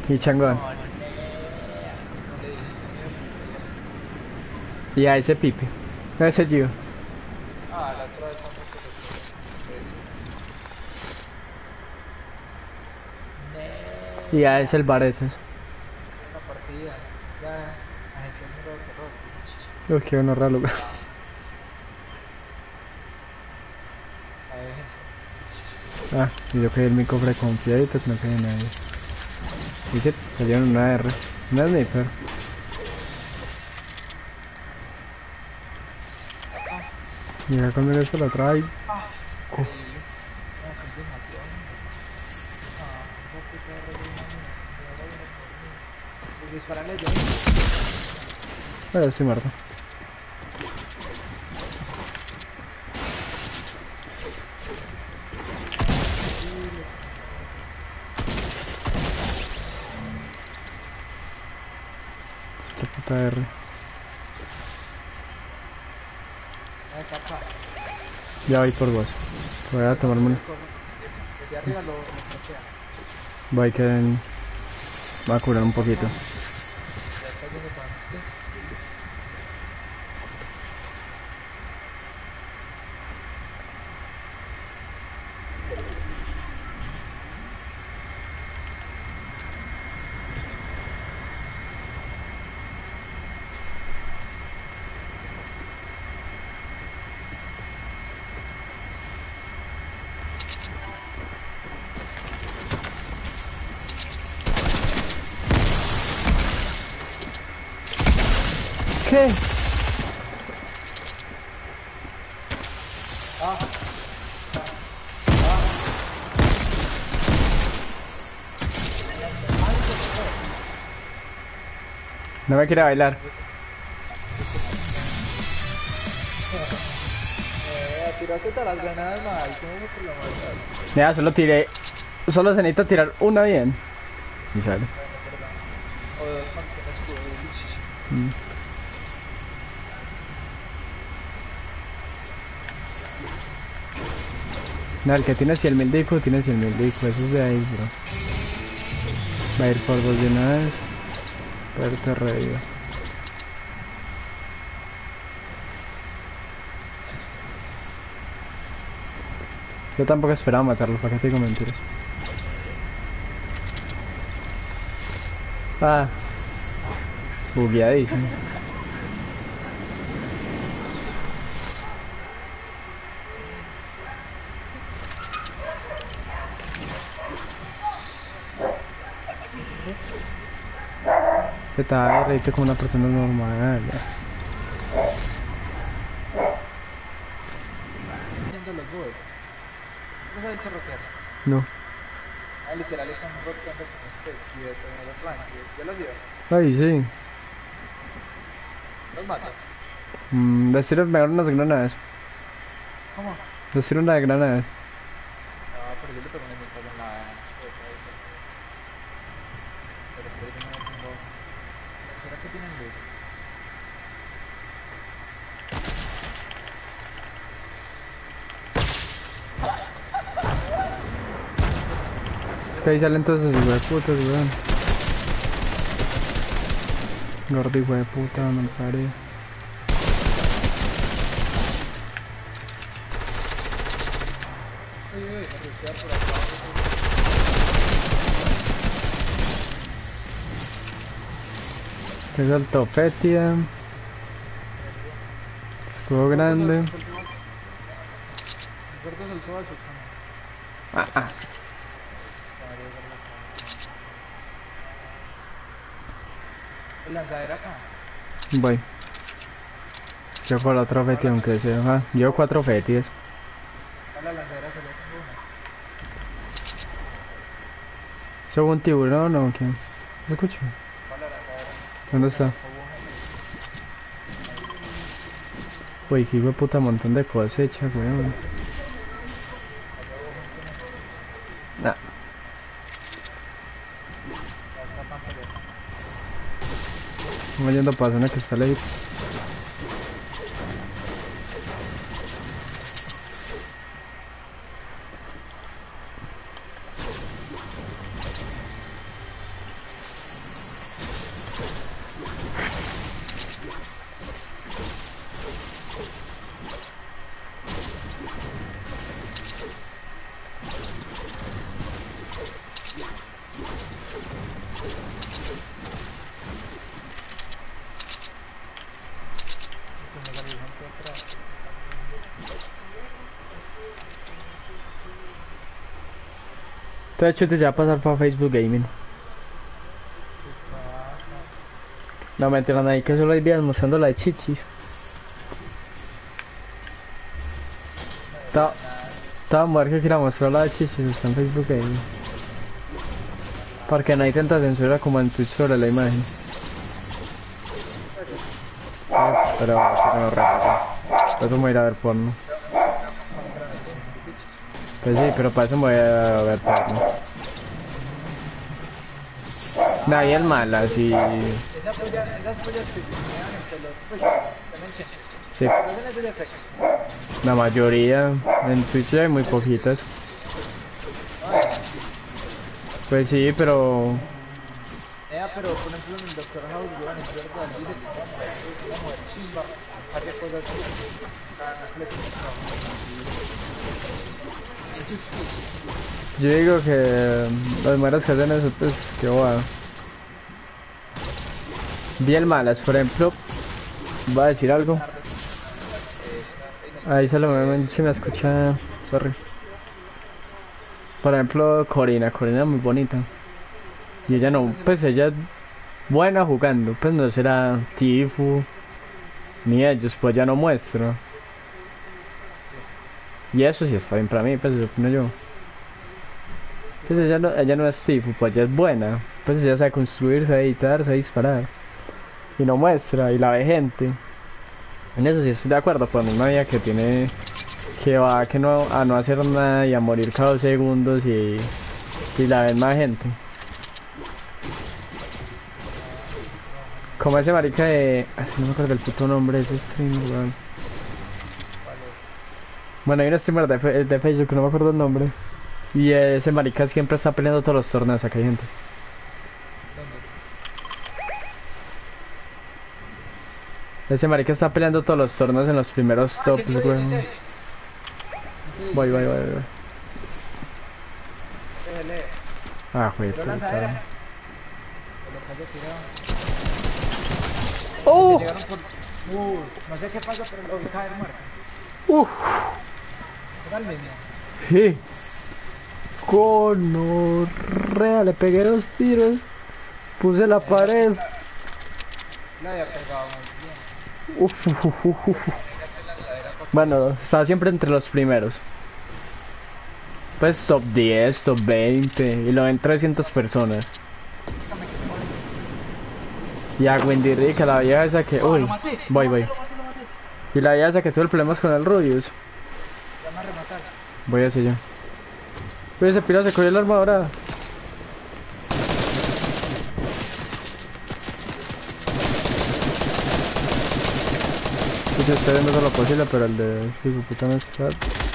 Y changón. No, no le dije, yo me Y a ese Pipe. No, ese Gio. Ah, la otra vez tampoco le dije. Y a ese el Nea. Baretas. Una partida. Esa agencia es un nuevo terror. Uy, qué bueno raro. A ver. Ah, y yo creí en mi cofre confiadito que no quedé nadie. Dice, salieron una R. Una sniper. Ah, Mira cuando esto lo trae. increíble. No, eso es demasiado. Ah, esa puta R de una mía. Y ahora viene por mí. Pues dispararle yo. Pero estoy muerto. Increíble que no me mate. Esta puta R. Ah, está acá. Ya voy por vos. Voy a Cuando tomarme yo una. le corro. Sí, sí. Desde arriba lo flashean. Voy que va a curar un Acá, poquito. acá. Ya está yendo para usted. ¿Qué? Ah, ah. Ay, se fue. No me quiere bailar. Tiraste todas las granadas mal. ¿Cómo fue que lo mataste? Ya, solo tiré. Solo se necesita tirar una bien. Y sale. Bueno, perdón. O dos con un escudo. Mm. No, el que tiene 100.000 de IQ tiene 100.000 de IQ. Eso es de ahí, bro. Va a ir por vos de una vez. Puerta reviva. Yo tampoco esperaba matarlo, ¿para qué te digo mentiras? Ah, bugueadísimo. Que te va a reírte como una persona normal. Haciendo los bots. ¿No sabes rotear? No. Ah, literal están roteando con usted. Y de tener los ranks. ¿Ya los vio? Ay, sí. Los mato. Les tiro mejor unas granadas. ¿Cómo? Les tiro una de granadas. No, pero yo le pego una mientras en la chota y todo. Pero espero que no me pongo. ¿Será que tienen luz? Es que ahí salen todos esos hijueputas, weón. Gordo hijo de puta, me pare. Uy, uy, me rushear por acá. Que saltó Fetia. Escudo El gordo grande. soltó balas. El gordo soltó balas, ¿no? Ah, ah. Madre, gordo, como- el lanzadera acá. Voy. Yo por otro Fetia, Hola, aunque sea. Ah, yo 4 Fetias. hola, lanzadera que ya tengo una. ¿Soy un tiburón o quién? ¿Se escucha? Hola, lanzadera. ¿Dónde No, está? como una. Ahí. Uy, que hijo de puta montón de cosecha, weón. Allá hubo gente en eso. Ah, Ya escapan por allá. vamos yendo para zona que está lejos. Entonces Chute ya va a pasar para Facebook Gaming. Sí, pasa. No me entiendan ahí que solo hay videos mostrando la de chichis. No Ta- debería nada. Toda mujer que quiera mostrar la de chichis está en Facebook Gaming. Porque no hay tanta censura como en Twitch sobre la imagen. Pero, Pero no rápido. Por eso me voy a ir a ver porno. contra los bichos. Pues sí, pero para eso me voy a ver porno. Nadie es mala, así. Esas pollas que se quedan entre los, pues, también chévere. Sí, Pero hacen ese efecto. la mayoría. En Twitch hay muy poquitas. Pues sí, pero. Pero por ejemplo en el Doctor House, weón, es verdad, dice que una mujer chimba, hace cosas así, no le tiene trabajo. Entonces, Yo digo que las mujeres que hacen eso, pues que va. Bien malas, por ejemplo. Voy a decir algo. Ahí se me escucha. Sorry. Por ejemplo, Corina es muy bonita. Y ella no, pues ella es buena jugando, pues no será Tifu, ni ellos, pues ya no muestra. Y eso sí está bien para mí, pues eso opino yo. Pues ella no es Tifu, pues ella es buena. Pues ella sabe construir, sabe editar, sabe disparar. Y no muestra, y la ve gente. En eso sí estoy de acuerdo, pues misma vida que tiene que va que no, a no hacer nada y a morir cada 2 segundos y la ven más gente. Como ese marica de... Así no me acuerdo el puto nombre de ese streamer, weón. Bueno, hay un streamer de Facebook que no me acuerdo el nombre. Y ese marica siempre está peleando todos los torneos, acá hay gente. Ese marica está peleando todos los torneos en los primeros tops, weón. Voy. Ah, güey, puta. ¡Oh! llegaron por... no sé qué pasó, pero lo vi caer muerto. Era el niño. Sí. Conorrea, le pegué 2 tiros. Puse la pared. La había pegado muy bien. Uf. Mira qué lanzadera. Bueno, estaba siempre entre los primeros. Pues top 10, top 20. Y lo ven 300 personas. Y a Wendy Rica, la vieja esa que... Uy, voy. Lo maté. Y la vieja esa que tuvo el problema con el Rubius. Ya me remataron. Voy hacia allá. Uy, ese piro se cogió la armadura. Yo estoy viendo todo lo posible, pero el de... Sí, puta no está... Lo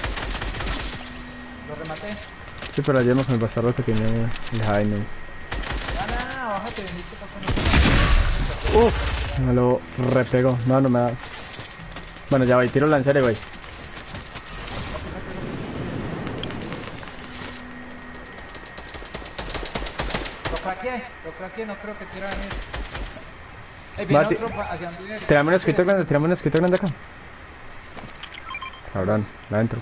rematé. Sí, pero ayer me con el bastardo que tiene el Jaime. Bájate, veniste para acá. Uff, me lo repegó. No me da. Bueno, ya voy, tiro lanzaré, güey. Lo craqueé, no creo que quiera venir. Viene Mati, otro hacia donde viene. tirame un escrito grande acá. Cabrón, adentro.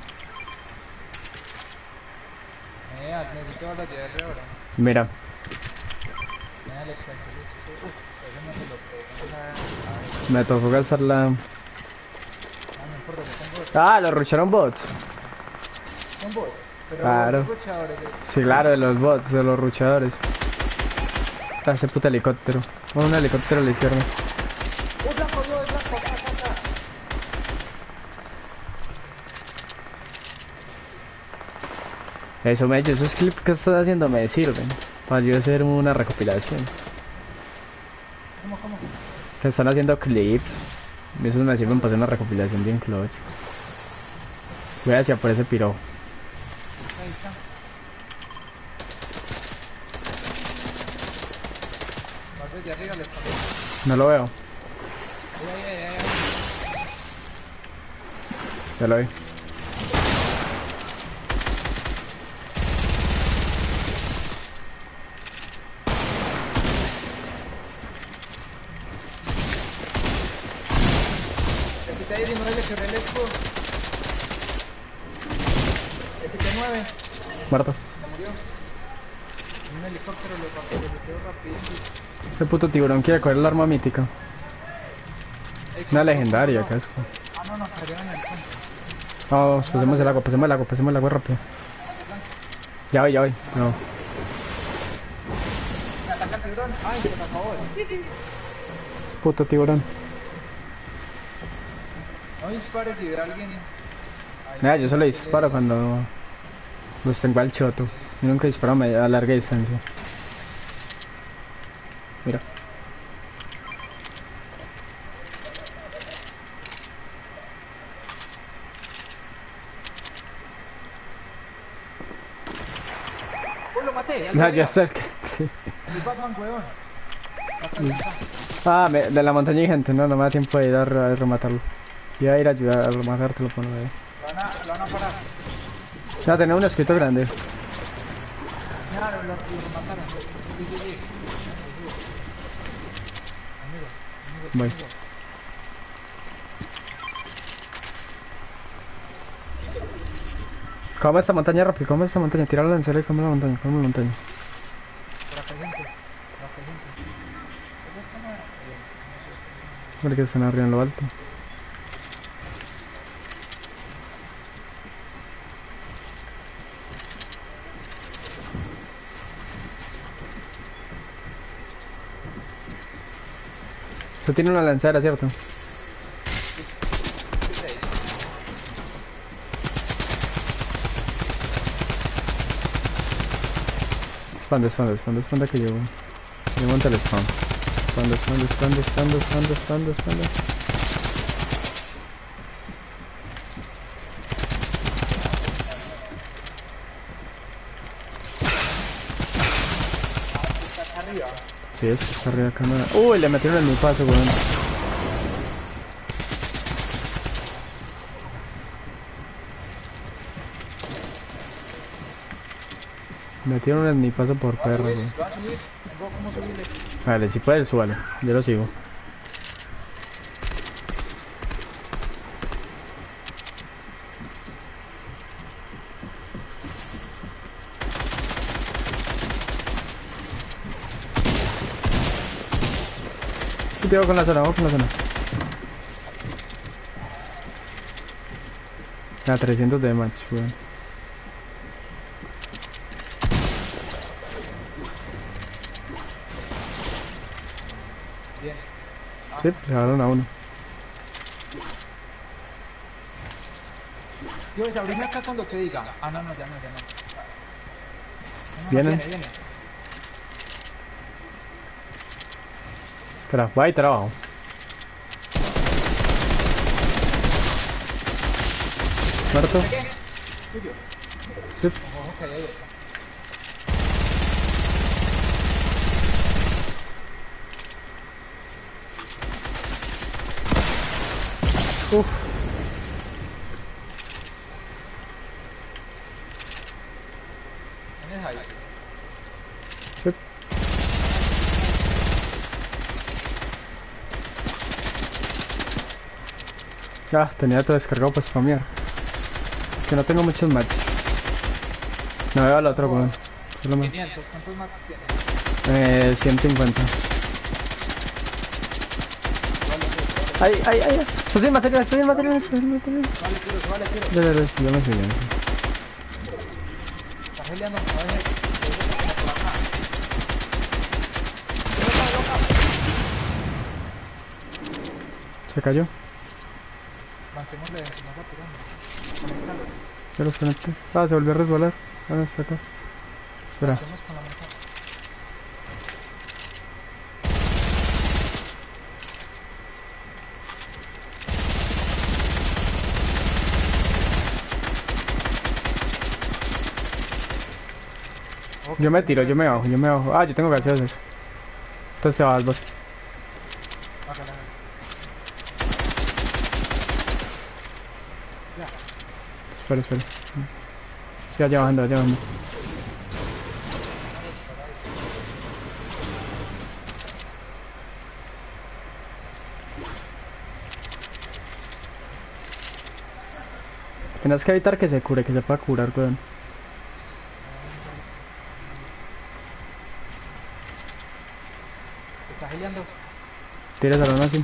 Necesito la de ahora. Mira, Dale, eso no se lo pego. me tocó gastar la... No importa, yo tengo Ah, lo rucharon bots. un bot. Pero Claro. los luchadores Sí, claro, de los bots, de los ruchadores. Ah, ese puto helicóptero. Un helicóptero le hicieron. blanco, acá. Eso, esos clips que estás haciendo me sirven. Para yo hacer una recopilación. ¿Cómo? Que están haciendo clips. Esos me sirven para hacer una recopilación bien clutch. Voy hacia por ese piro. Ahí está. Más desde arriba les pongo. No lo veo. Ay. Ya lo vi. Le quité ahí 19, le quebré el escudo. Le quité 9. Muerto. Se murió. Un helicóptero lo rapideo rapidito. Ese puto tiburón quiere coger el arma mítica. Una legendaria, casco. Ah, no, cargaron el helicóptero. Vamos, pasemos el agua rápido. Ya voy. No. Me ataca el tiburón. Ay, se me acabó. Puto tiburón. No dispares si ve a alguien. Mira, yo solo disparo cuando los tengo al choto. Yo nunca disparo a larga distancia. Mira. Uy, lo maté. No, ya está el que... El Batman, weón. de la montaña hay gente, no me da tiempo de ir a rematarlo. Iba a ir a ayudar a rematártelo por ahí. Lo van a parar. Ya, tener un escrito grande. Ya, lo mataron. Sí. Voy. Come esta montaña rápido, come esta montaña, tira la lanzera y come la montaña, come la montaña. Por acá hay gente. Eso está mal. Porque están arriba en lo alto. Usted tiene una lanzera, ¿cierto? Expanda que llevo. Yo monto el spam. Expanda. Está arriba. Sí, está arriba acá nada. Uy, le metieron en mi paso, weón. Metieron en mi paso por perro, weón. Lo va a subir. ¿Cómo subirle? Vale, si puedes, súbalo. Yo lo sigo. Cuidado con la zona, vamos con la zona. A 300 de match, weón. Bien. Sí, se agarraron a uno. Dios, abrime acá cuando te diga. Ah, no, ya no. Vienen. Viene. Espera, va y trabajo. Muerto. Tuyo. Sí. Ok, ahí está. Uf. ¿Tienes ahí? Sí. Ah, tenía todo descargado para spamear. Que no tengo muchos matches. No veo al otro, weón. Solo me... 500. ¿Cuántos mapas tienes? 150. Ay. Estoy sin material. Vale, tiro. Ya me enseñé. Está peleando. A ver. Por acá. Se cayó. Mantémosle dentro, no va tirando. Conectalo. Ya los conecté. Ah, se volvió a resbalar. Ah, no, está acá. Espera. Hacemos con la manzana. Yo me tiro, yo me bajo. Ah, yo tengo gaseosas. Entonces se va al bosque. Hágala. Ya. Espera. Ya bajando. Tienes que evitar que se cure, que se pueda curar, weón. peleando. Tiras a la nazi.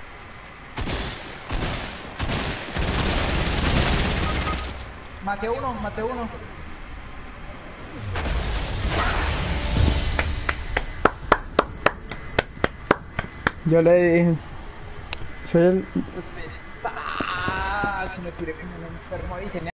Mate uno, mate uno. Yo le dije, soy el... Espera. Ah, que me tiré como un enfermo ahí. Tenía